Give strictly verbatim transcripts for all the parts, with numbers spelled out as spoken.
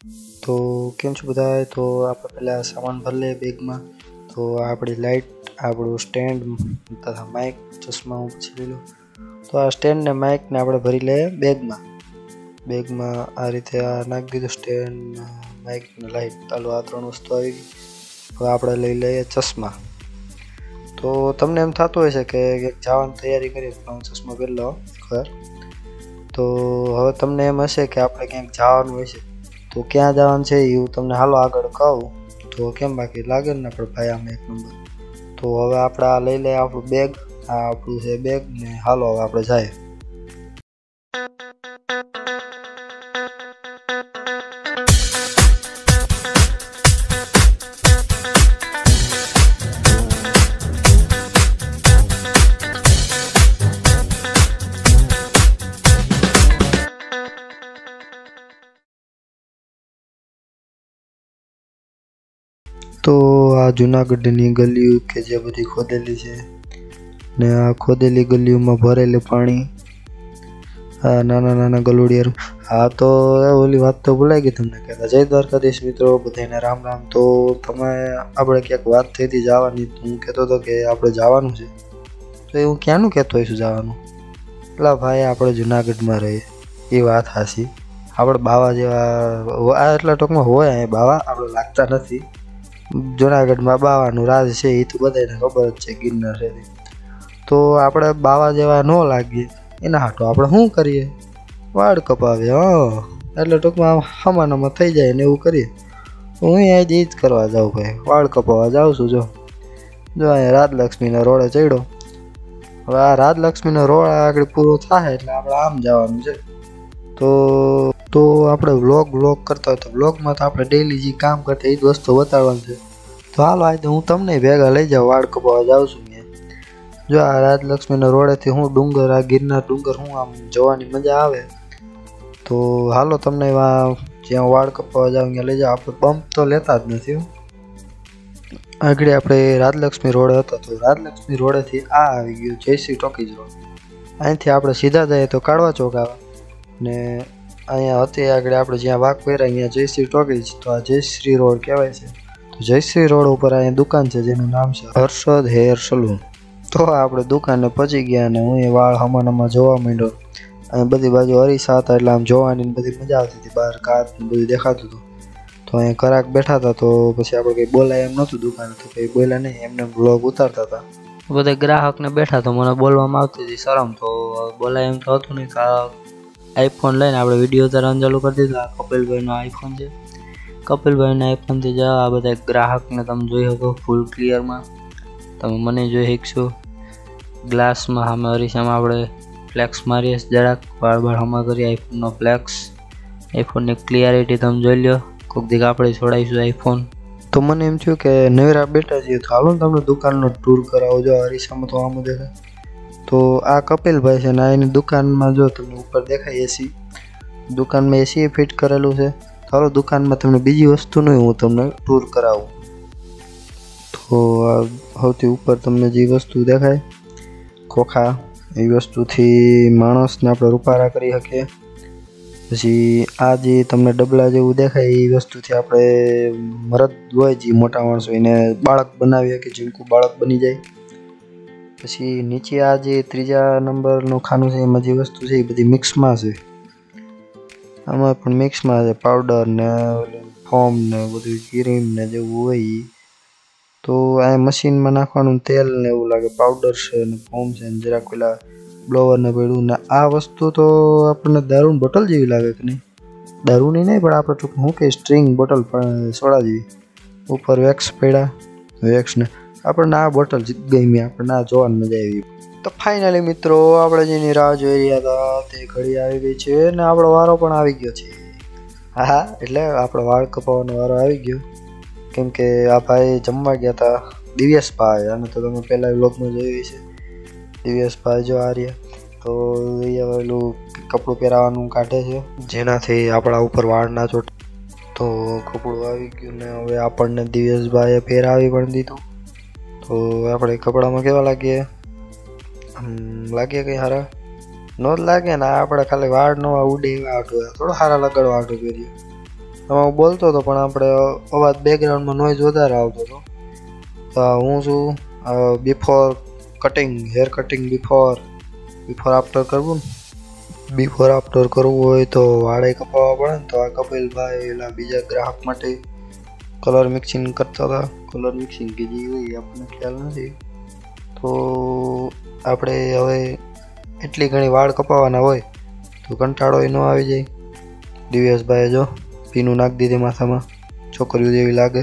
तो केम छो बधाय। तो आप पहला सामान भर ले बेग में। तो आपणी लाइट, आपणुं स्टेन्ड तथा माइक, चश्मा हूँ पछी लई लूँ। तो आ स्टेन्ड ने माइक ने आपणे भरी ले बेग में। बेग में आ रीते आ नाखी दीधुं स्टेन्ड, माइक ने लाइट। चालो आ त्रण वस्तु आवी गई। तो आपणे लई लईए चश्मा। तो तमने एम थतुं हशे के जवानी तैयारी करीए तो હું ચશ્મા પહેરી લો એકવાર। તો હવે તમને એમ હશે કે આપણે ક્યાંક જવાનું હશે, તો ક્યાં જવાનું છે એ હું તમને હાલો આગળ કહું તો કેમ બાકી લાગે ને આપણે ભાઈ આમ એક નંબર। તો હવે આપણે આ લઈ લઈએ આપણું બેગ, આ આપણું છે બેગ ને હાલો હવે આપણે જાય। तो आ जूनागढ़नी गलियों के जे बधी खोदेली है ने आ खोदेली गलियों में भरेले पानी, आ नाना नाना गलोड़िया। हाँ तो ओली बात तो भूलाई गई तमने कहता। जय द्वारकाधीश मित्रों, बधाने राम राम। तो तमे आपणे क्यांक वात थई थी जवानी, तो हूँ कहेतो तो कि आपणे जवानुं छे। तो हूँ क्यांनुं कहेतो हशुं जवानुं? एटला भाई आपणे जूनागढ़ में रहे ए वात हाची। आपणे बावा जेवा आ एटला टूंकमां होय अहीं बावा, आपणे लागता नथी। जूनागढ़ में बावानुं राज छे ए तो बधाने खबर ज छे, गिरनार छे। तो आपणे बावा जेवा न लागे एना हाटो आपणे शुं करीए? वाळ कपावीए। हाँ एटले टूंकमां हमानामां थई जाय ने एवुं करीए। हुं आज ई ज करवा जाऊं भाई, वाळ कपावा जाऊं छुं। जो जो अहीं राजलक्ष्मीना रोडे चड्यो। हवे आ राजलक्ष्मीनो रोड आगळ पूरो थाय એટલે આપણે આમ જવાનું છે। તો तो આપણે વ્લોગ વ્લોગ કરતા હોય તો વ્લોગમાં તો આપણે ડેઈલી જે કામ કરતા એ જ વસ્તુ બતાવવાનું છે। તો હાલો આજે હું તમને ભેગા લઈ જાઉં, વાળ કપાવવા જાઉં છું। મેં જો આ રાજલક્ષ્મીના રોડેથી હું ડુંગર, આ ગિરનાર ડુંગર હું આમ જોવાની મજા આવે। તો હાલો તમને જ્યાં વાળ કપાવવા જાઉં ત્યાં લઈ જાઉં। આપણે બમ્પ તો લેતા જ નથી। આગળ આપણે રાજલક્ષ્મી રોડ હતો, તો રાજલક્ષ્મી રોડેથી આ આવી ગયું જયશ્રી ટોકીઝ રોડ। અહીંથી આપણે સીધા જઈએ તો કાળવા ચોક આવે ને અહીંયા હતી આગળ આપણે જ્યાં વાક પહેર્યા અહીંયા જયશ્રી ટોકીઝ। તો આ જયશ્રી રોડ કહેવાય છે। તો જયશ્રી રોડ ઉપર અહીંયા દુકાન છે જેનું નામ છે હર્ષદ હેર સલૂન। તો આપણે દુકાને પહોંચી ગયા અને હું એ વાળ હમાનામાં જોવા માંડ્યો। અહીં બધી બાજુ અરીસા હતા એટલે આમ જોવાની બધી મજા આવતી હતી, બહાર કાચ ને બધું દેખાતું હતું। તો અહીંયા કરાક બેઠા હતા, તો પછી આપણે કંઈ બોલાય એમ નહોતું દુકાને, તો કંઈ બોલ્યા નહીં, એમને બ્લોગ ઉતારતા હતા। બધા ગ્રાહકને બેઠા તો મને બોલવામાં આવતી હતી શરમ, તો બોલાય એમ તો હતું નહીં। आईफोन लईने आपणे विडियो उतारवानुं चालू कर दीधुं। आ कपिलभाईनो आईफोन छे। कपिलभाईना आईफोनथी ज आ बधा ग्राहकने तमे जोई शको फूल क्लियरमां। तमे मने जोई शकशो। ग्लासमां सामे अरीसामां आपणे फ्लेक्स मारीए जराक, वाळ बाळ हमा करी आईफोननो फ्लेक्स। आईफोननी क्लियरिटी तमे जोई लो। कोक दी आपणे छोड़ाईशुं आईफोन। तो मने एम थयुं के नवरा बेठा छीए तो हालो तमने दुकाननो टूर करावो। जो अरीसामां तो आम देखाय। तो आ कपिल भाई है ना, एनी दुकान में जो तमने ऊपर देखाय एसी, दुकान में एसी फिट करेलू है। चलो दुकान में तमने बीजी वस्तु नहीं हूँ तमने टूर कराऊँ। तो सौथी ऊपर तमने जी वस्तु देखाय खोखा, ए वस्तु थी माणस ने आपणे रूपारा करी सकीए। पछी आ जे तमने डबला जेवुं देखाय ए वस्तु थी आपणे मरद होय जे मोटा माणस एने बाळक बनावी सके, जीणकू बाळक बनी जाय। पछी नीचे आ जे त्रीजा नंबरનું ખાનું છે એમાં જે વસ્તુ છે એ બધી મિક્સમાં છે। આમાં પણ મિક્સમાં છે પાવડર ને ફોમ ને બધું ક્રીમ ને જેવું હોય ઈ। તો આ મશીનમાં નાખવાનું તેલ ને એવું લાગે, પાવડર છે ને ફોમ છે ને જરાક પેલા બ્લોવર ને પડ્યું ને આ વસ્તુ તો આપણને દારૂની બોટલ જેવી લાગે કે નહીં? દારૂની નહીં પણ આપણે ટૂંક હું કે સ્ટ્રિંગ બોટલ સોડા જેવી। ઉપર વેક્સ પડ્યા, વેક્સ ને આપણને આ બોટલ ગમી, આપણને આ જોવાની મજા આવી। તો ફાઇનલી મિત્રો આપણે જેની રાહ જોઈ રહ્યા હતા તે ઘડી આવી ગઈ છે ને આપણો વારો પણ આવી ગયો છે। હા હા એટલે આપણો વાળ કપાવવાનો વારો આવી ગયો, કેમ કે આ ભાઈ જમવા ગયા હતા દિવ્યેશભાઈ, અને તો તમે પહેલા વ્લોગમાં જોયું છે દિવ્યેશભાઈ જો આ રહ્યા। તો એ પેલું કપડું પહેરાવાનું કાઢે છે જેનાથી આપણા ઉપર વાળ ના ચોટે। તો કપડું આવી ગયું ને હવે આપણને દિવ્યેશભાઈએ પહેરાવી પણ દીધું। तो આપણે કપડામાં કેવા લાગીએ? લાગીએ કંઈ સારા ન જ લાગે ને? આપણે ખાલી વાળ ન ઉડે એવા આટો થોડો સારા લગાડવા આટો કરીએ। આમાં હું બોલતો હતો પણ આપણે અવાજ બેકગ્રાઉન્ડમાં નોઈઝ વધારે આવતો હતો. તો હું છું before cutting, hair cutting before before after કરવું ને બિફોર આફ્ટર કરવું હોય તો વાળે કપાવવા પડે ને. તો આ કપિલભાઈ એલા બીજા ગ્રાહક માટે કલર મિક્સિંગ કરતા હતા. કલર મિક્સિંગ કે જે હોય આપણને ખ્યાલ નથી. તો આપણે હવે એટલી ઘણી વાળ કપાવવાના હોય તો કંટાળો ન આવી જાય. દિવ્યેશભાઈએ જો પીનું નાખી દીધી માથામાં, છોકરીઓ જેવી લાગે.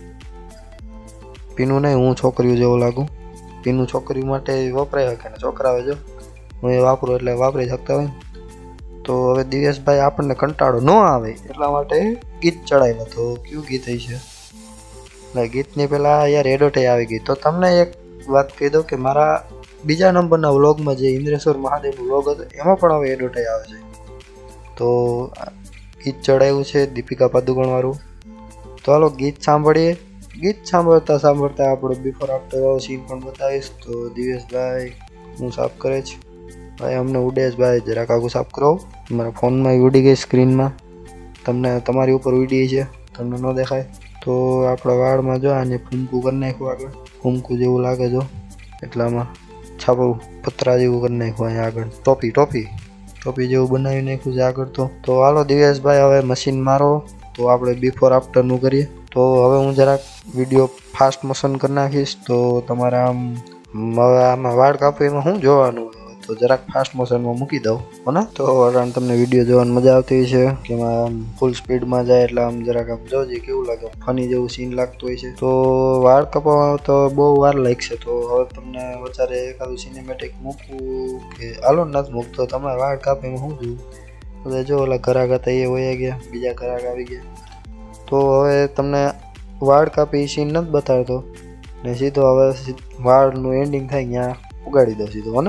પીનું નહીં, હું છોકરીઓ જેવો લાગું. પીનું છોકરીઓ માટે વપરાય શકે ને છોકરાઓ જો હું એ વાપરું એટલે વાપરી શકતા હોય. તો હવે દિવ્યેશભાઈ આપણને કંટાળો ન આવે એટલા માટે ગીત ચડાવ્યા. તો કયું ગીત છે એટલે ગીતની પહેલાં યાર એડવર્ટાઈઝ આવી ગઈ. તો તમને એક વાત કહી દઉં કે મારા બીજા નંબરના વ્લોગમાં જે ઇન્દ્રેશ્વર મહાદેવનો વ્લોગ હતો એમાં પણ હવે એડવર્ટાઈઝ આવે છે. તો ગીત ચડાવ્યું છે દીપિકા પાદુકોણવાળું. તો હાલો ગીત સાંભળીએ. ગીત સાંભળતા સાંભળતા આપણે બિફોર આફ્ટર સીન પણ બતાવીશ. તો દિવ્યેશભાઈ હું સાફ કરે છે ભાઈ, અમને ઉડે જ ભાઈ, જરાક આગું સાફ કરો. મારા ફોનમાં ઉડી ગઈ સ્ક્રીનમાં, તમને તમારી ઉપર ઉડી છે, તમને ન દેખાય. તો આપણા વાળમાં જો આને ફૂમકું કરી નાખ્યું આગળ, ફૂમકું જેવું લાગે જો એટલામાં છાપું પતરા જેવું કરી નાખ્યું અહીંયા આગળ. ટોપી ટોપી ટોપી જેવું બનાવી નાખ્યું છે આગળ. તો તો હાલો દિવ્યેશભાઈ હવે મશીન મારો. તો આપણે બિફોર આફ્ટરનું કરીએ. તો હવે હું જરાક વિડીયો ફાસ્ટ મોશન કરી નાખીશ. તો તમારે આમ હવે આમાં વાળ કાપીમાં શું જોવાનું, તો જરાક ફાસ્ટ મોશનમાં મૂકી દઉં હોને. તો અટાણ તમને વિડીયો જોવાની મજા આવતી છે કે એમાં આમ ફૂલ સ્પીડમાં જાય એટલે આમ જરાક આમ જોજે કેવું લાગે, ફની જેવું સીન લાગતું હોય છે. તો વાળ કપાવવા તો બહુ વાર લાગશે. તો હવે તમને વધારે એકાદું સિનેમેટિક મૂકવું કે હાલો નથી મૂકતો, તમે વાળ કાપીમાં શું જોવું. બધા જો ઓલા ઘરાક હતા એ વયા ગયા, બીજા ઘરાક આવી ગયા. તો હવે તમને વાળ કાપી સીન નથી બતાવતો ને સીધો હવે વાળનું એન્ડિંગ થાય ત્યાં ઉગાડી દો સીધો હોને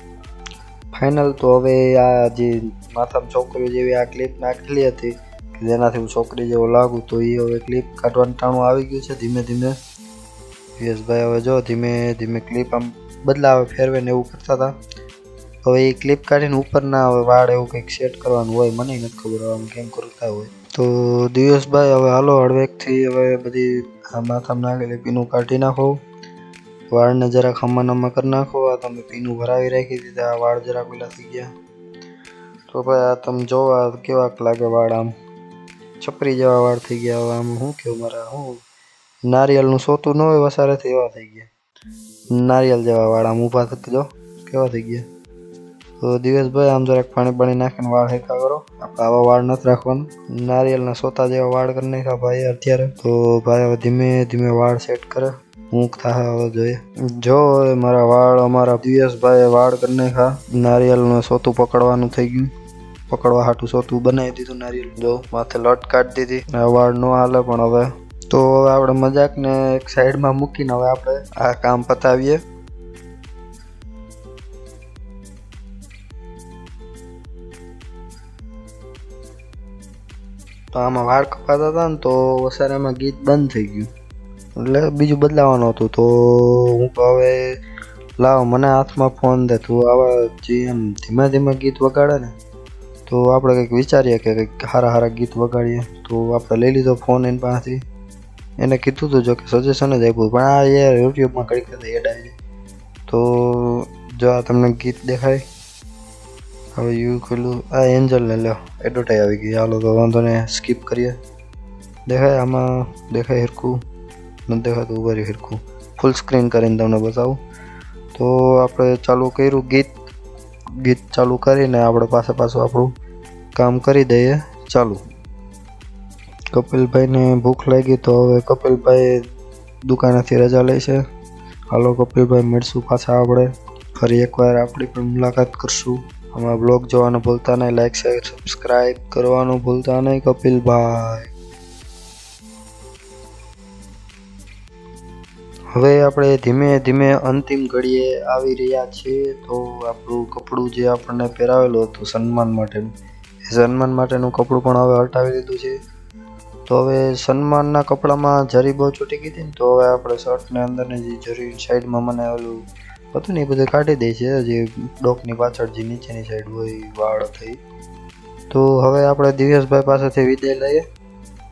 ફાઇનલ. તો હવે આ જે માથામાં છોકરીઓ જેવી આ ક્લિપ નાખેલી હતી કે જેનાથી હું છોકરી જેવો લાગુ, તો એ હવે ક્લિપ કાઢવાનું ટાણું આવી ગયું છે ધીમે ધીમે. યશભાઈ હવે જો ધીમે ધીમે ક્લિપ આમ બદલાવે ફેરવે ને એવું કરતા હતા. હવે એ ક્લિપ કાઢીને ઉપરના હવે વાળ એવું કંઈક સેટ કરવાનું હોય, મને નથી ખબર આમ કેમ કરતા હોય. તો દિવ્યેશભાઈ હવે હાલો હળવેકથી હવે બધી આ માથામાં નાખેલી પીનું કાઢી નાખો, વાળને જરાક હમાનામાં કરી નાખો. આ તમે પીનું ભરાવી રાખી દીધા, આ વાળ જરાક પેલા થઈ ગયા. તો ભાઈ આ તમે જો આ કેવાક લાગે વાળ, આમ છપરી જેવા વાળ થઈ ગયા. હવે આમ શું કેવું મારા શું નારિયેળનું સોતું ન હોય વસારેથી એવા થઈ ગયા, નારિયેળ જેવા વાળ આમ ઊભા થકી જો કેવા થઈ ગયા. તો દિવ્યેશભાઈ આમ જરાક પાણી પાણી નાખીને વાળ હેકા કરો. આપણે આવા વાળ નથી રાખવાનું, નારિયેળના સોતા જેવા વાળ કરી નાખ્યા ભાઈ અત્યારે. તો ભાઈ હવે ધીમે ધીમે વાળ સેટ કરે, મૂક થાય હવે જોઈએ. જો મારા વાળ અમારા દિવ્યેશભાઈ વાળ કરી નાખ્યા, નારિયેળનું સોતું પકડવાનું થઈ ગયું, પકડવા હાટું સોતું બનાવી દીધું નારિયેળ. જો માથે લટ કાઢી દીધી, વાળ ન હાલે પણ હવે. તો હવે આપણે મજાકને એક સાઈડમાં મૂકીને હવે આપણે આ કામ પતાવીએ. તો આમાં વાળ કપાતા હતા ને તો વસારામાં ગીત બંધ થઈ ગયું એટલે બીજું બદલાવાનું હતું. તો હું હવે લાવ મને હાથમાં ફોન દે, તું આવા જે એમ ધીમે ધીમે ગીત વગાડે ને તો આપણે કંઈક વિચારીએ કે કંઈક સારા સારા ગીત વગાડીએ. તો આપણે લઈ લીધો ફોન એની પાસેથી, એને કીધું હતું જો કે સજેશન જ આપ્યું, પણ આ યાર યુટ્યુબમાં કઈ કઈ એડ આવી જાય. તો જો આ તમને ગીત દેખાય, હવે યુ ખુલ્લું આ એન્જલને લો એડવર્ટાઈઝ આવી ગઈ. હાલો તો વાંધો ને સ્કીપ કરીએ. દેખાય આમાં દેખાય હિરખું નથી દેખાતું, ઉભા રહ્યું હિરખું ફૂલ સ્ક્રીન કરીને તમને બતાવું. તો આપણે ચાલુ કર્યું ગીત, ગીત ચાલુ કરીને આપણે પાસે પાછું આપણું કામ કરી દઈએ ચાલુ. કપિલભાઈને ભૂખ લાગી તો હવે કપિલભાઈ દુકાનેથી રજા લે છે. હાલો કપિલભાઈ મળશું પાછા આપણે ફરી એકવાર આપણી પણ મુલાકાત કરશું. અમારા બ્લોગ જોવાનું ભૂલતા નહીં, લાઈક શેર સબસ્ક્રાઈબ કરવાનું ભૂલતા નહીં કપિલભાઈ. હવે આપણે ધીમે ધીમે અંતિમ ઘડીએ આવી રહ્યા છીએ. તો આપણું કપડું જે આપણને પહેરાવેલું હતું સન્માન માટેનું, એ સન્માન માટેનું કપડું પણ હવે હટાવી દીધું છે. તો હવે સન્માનના કપડામાં જરી બહુ છૂટી ગઈ હતી ને, તો હવે આપણે શર્ટને અંદરની જે જરી સાઈડમાં મને ઓલું હતું ને એ બધું કાઢી દે છે, જે ડોકની પાછળ જે નીચેની સાઈડ હોય વાળ થઈ. તો હવે આપણે દિવ્યેશભાઈ પાસેથી વિદાય લઈએ.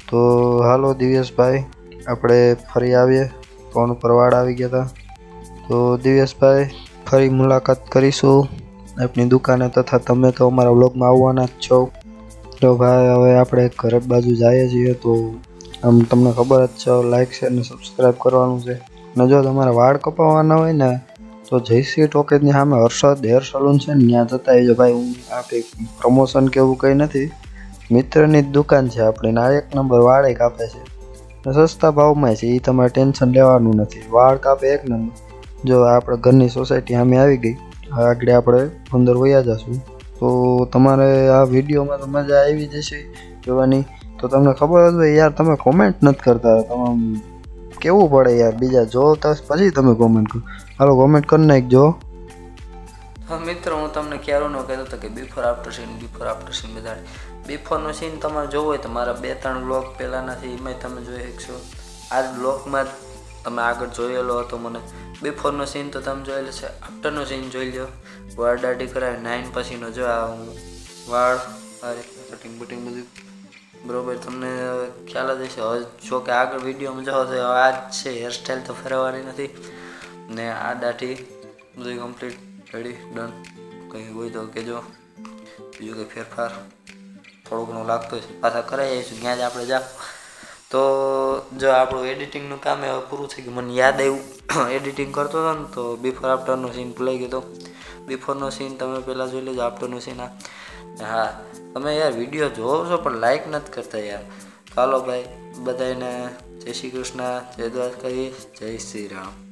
તો હાલો દિવ્યેશભાઈ, આપણે ફરી આવીએ. ફોન ઉપર વાળ આવી ગયા હતા. તો દિવ્યેશભાઈ, ફરી મુલાકાત કરીશું આપની દુકાને, તથા તમે તો અમારા વ્લોગમાં આવવાના જ છો. તો ભાઈ હવે આપણે ઘર બાજુ જઈએ છીએ. તો આમ તમને ખબર જ છે, લાઈક શેર ને સબસ્ક્રાઈબ કરવાનું છે. ને જો તમારે વાળ કપાવવાના હોય ને તો જયશ્રી ટોકેજની સામે હર્ષદ હેર સલૂન છે ને, ત્યાં જતા આવજો ભાઈ. હું આ કંઈ પ્રમોશન કે એવું કંઈ નથી, મિત્રની જ દુકાન છે આપણી. ને આ એક નંબર વાળે કાપે છે, ને સસ્તા ભાવમાં છે. એ તમારે ટેન્શન લેવાનું નથી, વાળ કાપે એક નંબર. જો આપણે ઘરની સોસાયટી સામે આવી ગઈ, આગળ આપણે અંદર વયા જશું. તો તમારે આ વિડીયોમાં તો મજા આવી જશે જોવાની. તો તમને ખબર જ હોય યાર, તમે કોમેન્ટ નથી કરતા. તમે કેવું પડે યાર, બીજા જો તો પછી તમે કોમેન્ટ કરો. હાલો કોમેન્ટ કરી નાખજો. હા મિત્રો, હું તમને ક્યારો નો કહેતો હતો કે before after scene before after scene બધા બિફોરનો સીન તમારે જોવો હોય તો મારા બે ત્રણ બ્લોગ પહેલાંના છે, એમાંય તમે જોઈ શકશો. આ બ્લોગમાં તમે આગળ જોયેલો હતો મને. બિફોરનો સીન તો તમે જોયેલો છે, આફ્ટરનો સીન જોઈ લો. વાળ દાઢી કરાવી નાઈન પછીનો જો આ હું વાળ આ રીતે કટિંગ બટિંગ બધું બરોબર તમને ખ્યાલ જ હશે. હવે જો કે આગળ વિડીયોમાં જાઓ તો આ જ છે, હેરસ્ટાઈલ તો ફેરવવાની નથી. ને આ દાઢી બધું કમ્પ્લીટ રેડી ડન. કંઈ હોય તો કહેજો, બીજું કંઈ ફેરફાર થોડું ઘણું લાગતું છે પાછા કરાવી આવીશું ત્યાં જ આપણે જાઓ. તો જો આપણું એડિટિંગનું કામ હવે પૂરું થઈ ગયું. મને યાદ આવ્યું એડિટિંગ કરતો હતો ને, તો બિફોર આફ્ટરનો સીન ભૂલાઈ ગયો હતો. બિફોરનો સીન તમે પહેલાં જોઈ લેજો, આફ્ટરનો સીન આ. હા તમે યાર વિડીયો જોવો છો પણ લાઈક નથી કરતા યાર. ચાલો ભાઈ, બધાને જય શ્રી કૃષ્ણ, જય દ્વારકાધીશ, જય શ્રી રામ.